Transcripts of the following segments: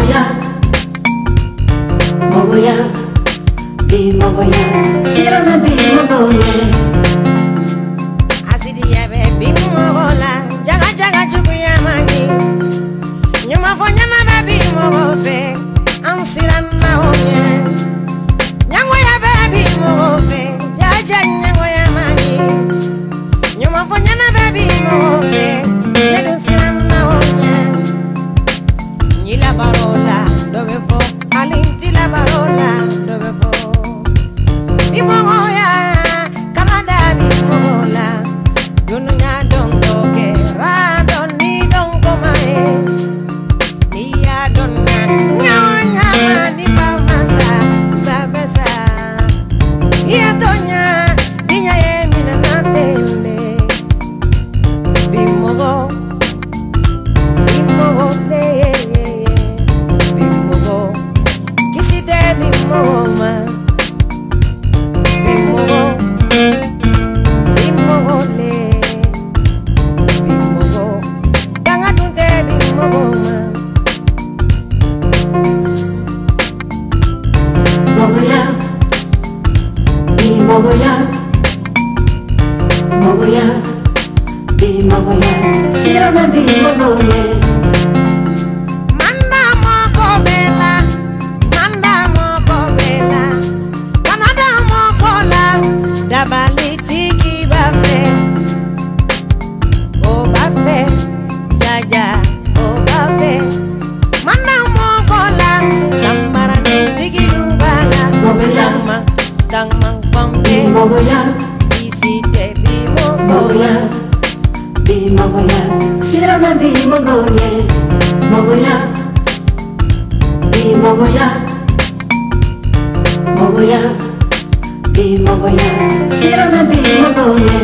mogoya, mogoya, bi mogoya, sirana bi mogoye. Asidi yabe bi mogola, jaga jaga jugu yamani. Nyuma fonya na baby mogofe, am sirana onye. Nyango yabe bi mogofe, jaja nyango yamani. Nyuma fonya na baby mogofe, nedu sirana onye. Nyila barola, dobe fo, alinti la barola, dobe fo. Bimogoya, Canada bimogola, dununya dong toke, radon ni dong komae, niya donna, nyonya ni farmasa, babesa, iya tonya, dinya ye mina natele, bimogo, bimogo le, bimogo, kisite bimogo ma. Mogoya, mogoya, bi mogoya, sirana bi mogoye. Manda moko bela, Canada moko la, dabali tiki bafe, o bafe, jaja, o bafe. Manda moko la, sambara tiki dubala, Mogoya, dangmang fambe, mogoya, isite bi mogoya, bi mogoya, sirana bi mogoye. Mogoya, bi mogoya, mogoya, bi mogoya, sirana bi mogoye.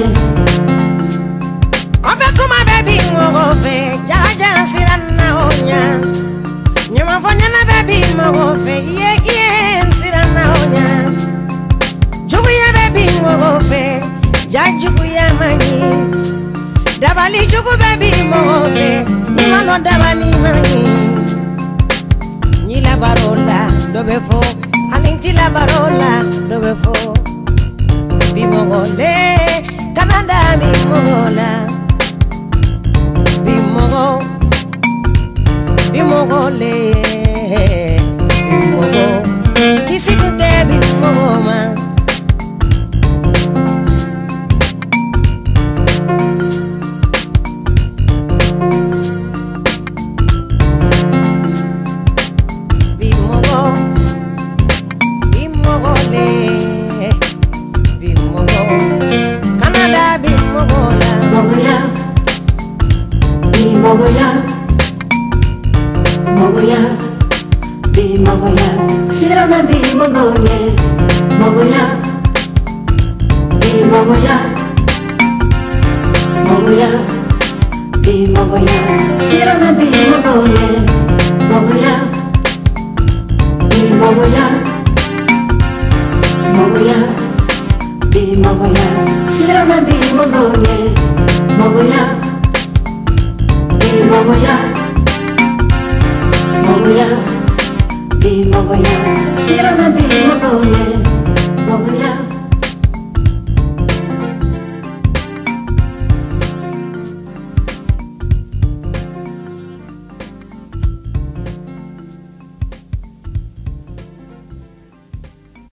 Ofe kuma baby mogofe, jaja sirana onya. Nyuma fonya na baby mogofe, ye sirana onya. Jugu ya baby mogofe, jajugu ya mani. Dabali jugu baby mogofe, imano dabali mani. Nyila barola, dobe fo, alinti la barola, dobe fo. Bimogole, Canada bimogola. Bimogo, bimogole, bimogo, kisikute bimogoma. Bimogo, bimogole, bimogo, Canada bimogola. Mogoya, bi mogoya, mogoya, bi mogoya, sirana bi mogoye. Mogoya, bi mogoya, mogoya, bi mogoya, sirana bi mogoye. Mogoya, bi mogoya, mogoya, bi mogoya, sirana bi mogoye.